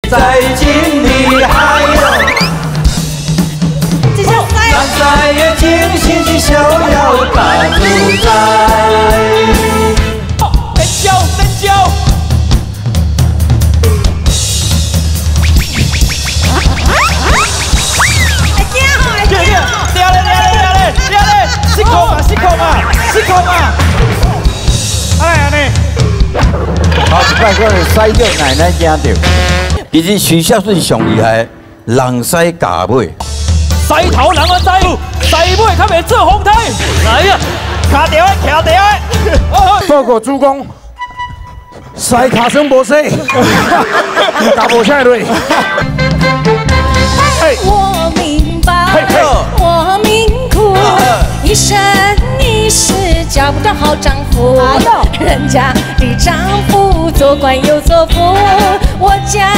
在井里还有。 咱再也尽情去逍遥大自在。 真娇真娇。失控嘛！哎呀你， 好一摆可能使叫奶奶惊到。其实徐孝顺上厉害，人使假尾。 西头人安知，西尾较袂做风台。来啊，卡掉的，卡掉的。 报告主公，西卡生无死，打无下来。 我明白，我命苦，一生一世交不到好丈夫。人家的丈夫做官又做富，我家。